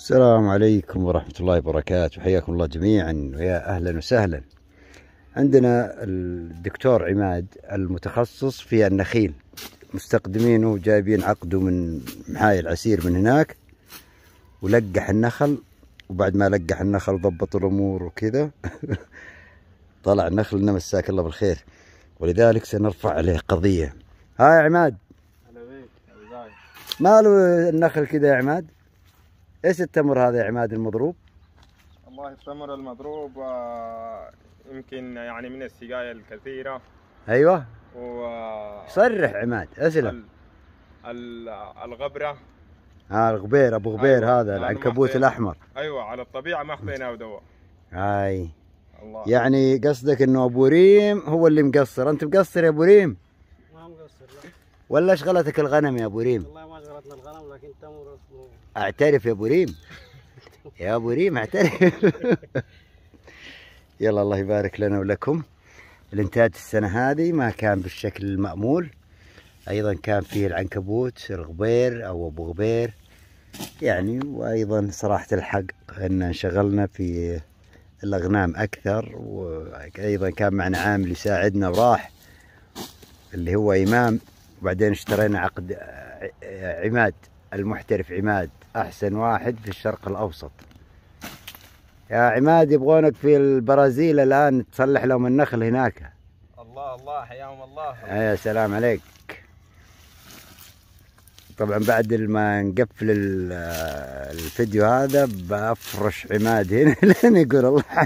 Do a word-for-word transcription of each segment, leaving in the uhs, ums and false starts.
السلام عليكم ورحمة الله وبركاته، حياكم الله جميعا ويا أهلا وسهلا. عندنا الدكتور عماد المتخصص في النخيل، مستقدمينه وجايبين عقده من محاي العسير من هناك، ولقح النخل، وبعد ما لقح النخل ضبط الأمور وكذا طلع النخل لنا مساك الله بالخير، ولذلك سنرفع عليه قضية. ها يا عماد، هلا بيك ابو زايد. ماله النخل كذا يا عماد؟ ايش التمر هذا يا عماد المضروب؟ والله التمر المضروب آه، يمكن يعني من السقاية الكثيرة. ايوه و صرح عماد، اسلم. ال... ال... الغبرة. ها الغبير، ابو غبير. أيوة. هذا العنكبوت الاحمر. ايوه على الطبيعة ما اخذيناه دواء. هاي الله. يعني قصدك انه ابو ريم هو اللي مقصر؟ انت مقصر يا ابو ريم؟ ما مقصر لا. ولا شغلتك الغنم يا ابو ريم؟ والله ما شغلتنا الغنم، لكن تمر اسمه. اعترف يا ابو ريم، يا ابو ريم اعترف. يلا الله يبارك لنا ولكم. الانتاج السنة هذه ما كان بالشكل المأمول، ايضا كان فيه العنكبوت الغبير او ابو غبير يعني، وايضا صراحة الحق ان انشغلنا في الاغنام اكثر، وايضا كان معنا عامل يساعدنا وراح اللي هو امام، وبعدين اشترينا عقد عماد المحترف، عماد احسن واحد في الشرق الاوسط. يا عماد يبغونك في البرازيل الان تصلح لهم النخل هناك. الله الله حياهم الله. يا سلام عليك. طبعا بعد ما نقفل الفيديو هذا بفرش عماد هنا لين يقول الله حق.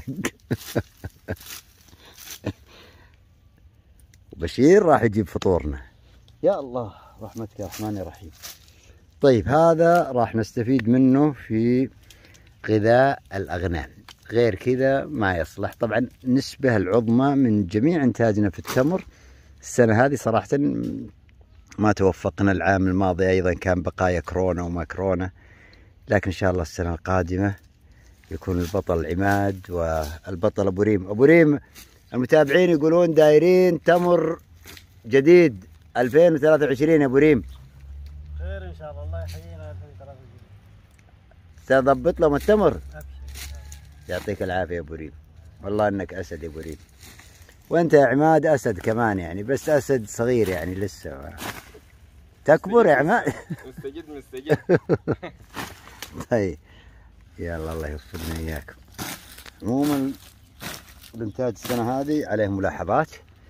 وبشير راح يجيب فطورنا. يا الله رحمتك يا رحمن يا رحيم. طيب هذا راح نستفيد منه في غذاء الأغنام، غير كذا ما يصلح. طبعا النسبة العظمى من جميع إنتاجنا في التمر السنة هذه صراحة ما توفقنا. العام الماضي أيضا كان بقايا كورونا وما كورونا، لكن إن شاء الله السنة القادمة يكون البطل عماد والبطل أبو ريم. أبو ريم المتابعين يقولون دايرين تمر جديد ألفين وثلاثة وعشرين يا أبو ريم. خير ان شاء الله، الله يحيينا ألفين وثلاثة وعشرين. تضبط لهم التمر. ابشر. يعطيك العافية يا أبو ريم، والله إنك أسد يا أبو ريم. وأنت يا عماد أسد كمان يعني، بس أسد صغير يعني لسه تكبر يا عماد. مستجد مستجد. طيب يلا الله يوفقنا إياكم. عموما الإنتاج السنة هذه عليه ملاحظات.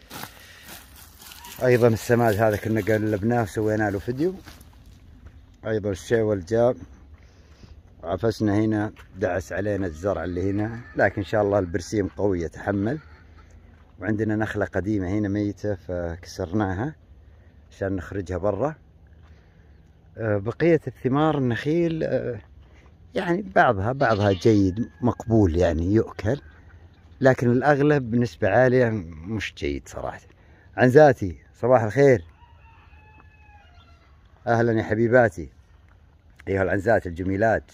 أيضا السماد هذا كنا قلبناه وسوينا له فيديو. أيضا الشيول جاب وعفسنا هنا، دعس علينا الزرع اللي هنا، لكن إن شاء الله البرسيم قوي يتحمل. وعندنا نخلة قديمة هنا ميتة فكسرناها عشان نخرجها برا. بقية الثمار النخيل يعني بعضها بعضها جيد مقبول يعني يؤكل، لكن الأغلب بنسبة عالية مش جيد صراحة. عنزاتي صباح الخير، أهلا يا حبيباتي أيها العنزات الجميلات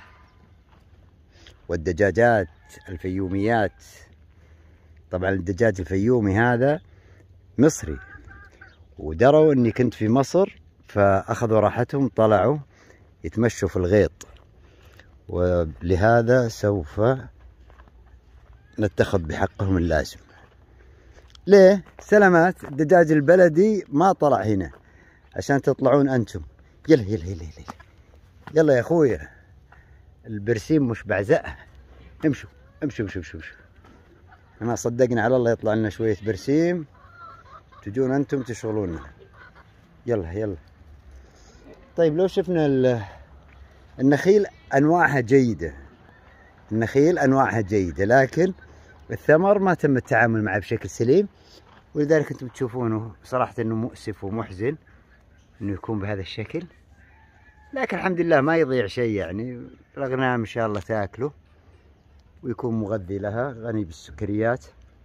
والدجاجات الفيوميات. طبعا الدجاج الفيومي هذا مصري، ودروا اني كنت في مصر فاخذوا راحتهم، طلعوا يتمشوا في الغيط، ولهذا سوف نتخذ بحقهم اللازم. ليه؟ سلامات. الدجاج البلدي ما طلع هنا عشان تطلعون انتم. يلا يلا يلا يلا يلا يا اخويا، البرسيم مش بعزقها. امشوا امشوا امشوا امشوا امشوا. ما صدقنا على الله يطلع لنا شوية برسيم، تجون انتم تشغلوننا. يلا يلا. طيب لو شفنا النخيل انواعها جيدة، النخيل انواعها جيدة، لكن الثمر ما تم التعامل معه بشكل سليم، ولذلك انتم تشوفونه صراحة انه مؤسف ومحزن انه يكون بهذا الشكل. لكن الحمد لله ما يضيع شيء يعني، الاغنام ان شاء الله تاكله ويكون مغذي لها، غني بالسكريات.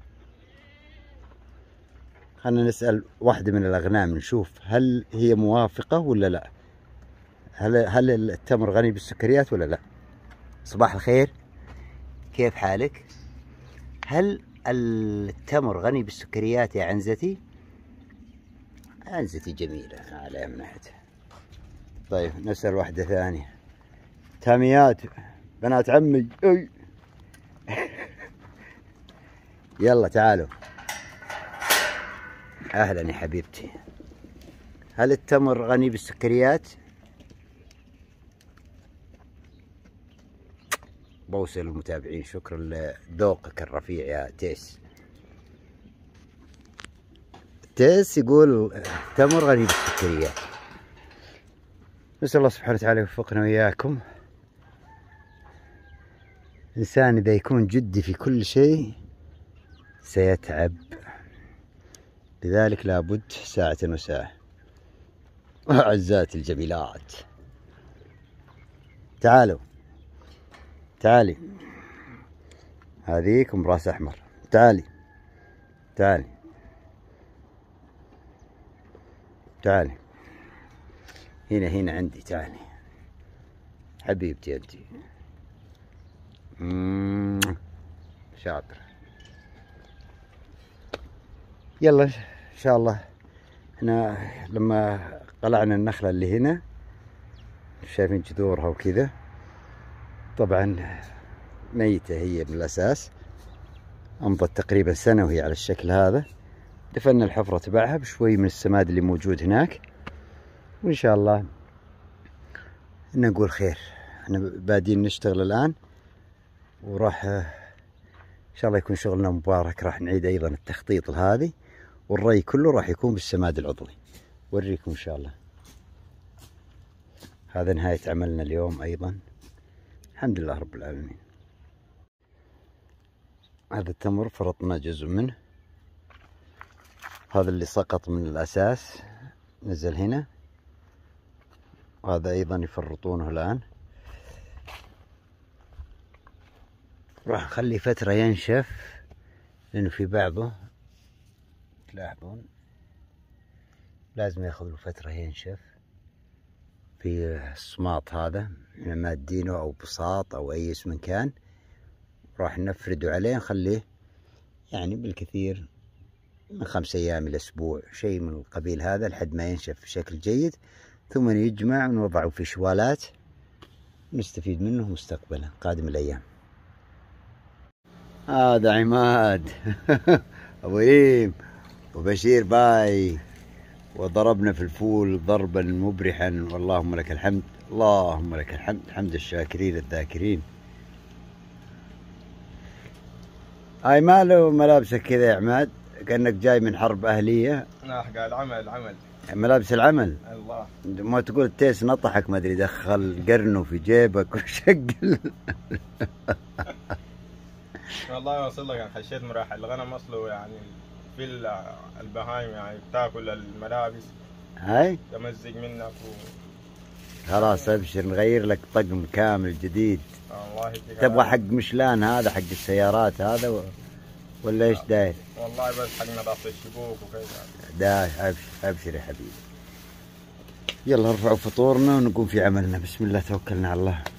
خلنا نسأل واحدة من الأغنام نشوف هل هي موافقة ولا لا، هل هل التمر غني بالسكريات ولا لا. صباح الخير، كيف حالك؟ هل التمر غني بالسكريات يا عنزتي؟ عنزتي جميلة على يمنحتها. طيب نسأل واحدة ثانية. تاميات بنات عمي. اي يلا تعالوا. اهلا يا حبيبتي. هل التمر غني بالسكريات؟ بوصل المتابعين شكرا لذوقك الرفيع يا تيس. تيس يقول التمر غني بالسكريات. نسأل الله سبحانه وتعالى يوفقنا وإياكم. الإنسان إذا يكون جدي في كل شيء سيتعب، لذلك لابد ساعة وساعة. أعزائي الجميلات تعالوا تعالي. هذيكم راس أحمر. تعالي تعالي تعالي هنا هنا عندي. تعالي حبيبتي انتي. شاطر. يلا ان شاء الله. احنا لما قلعنا النخلة اللي هنا شايفين جذورها وكذا، طبعا ميتة هي من الاساس، امضت تقريبا سنة وهي على الشكل هذا. دفنا الحفرة تبعها بشوي من السماد اللي موجود هناك، وإن شاء الله نقول خير. احنا بادين نشتغل الآن، وراح إن شاء الله يكون شغلنا مبارك. راح نعيد أيضا التخطيط هذه، والري كله راح يكون بالسماد العضوي. وريكم إن شاء الله. هذا نهاية عملنا اليوم أيضا، الحمد لله رب العالمين. هذا التمر فرطنا جزء منه، هذا اللي سقط من الأساس نزل هنا، وهذا أيضا يفرطونه الآن. راح نخلي فترة ينشف، لأنه في بعضه تلاحظون لازم ياخذ له فترة ينشف. في الصماط هذا احنا مادينه أو بساط أو أي اسم كان، راح نفرده عليه، نخليه يعني بالكثير من خمس أيام إلى أسبوع، شيء من القبيل هذا، لحد ما ينشف بشكل جيد، ثم يجمع ونوضعه في شوالات نستفيد منه مستقبلا قادم الأيام. هذا عماد أبو ريم وبشير باي، وضربنا في الفول ضربا مبرحا، واللهم لك الحمد. اللهم لك الحمد، حمد الشاكرين الذاكرين. هاي ماله ملابسك كذا يا عماد؟ كأنك جاي من حرب أهلية. لا قال العمل العمل ملابس العمل. الله. ما تقول التيس نطحك ما ادري، دخل قرنه في جيبك وشقل. والله وصل لك، خشيت مراحل الغنم اصله يعني في البهايم يعني بتاكل الملابس، هاي تمزق منك و... خلاص ابشر، نغير لك طقم كامل جديد. الله يديك. تبغى حق مشلان هذا حق السيارات هذا و... ولا ايش داير؟ والله بس حق نظافة الشبوك وكذا. دا ابشر ابشر يا حبيبي. يلا ارفعوا فطورنا ونقوم في عملنا. بسم الله توكلنا على الله.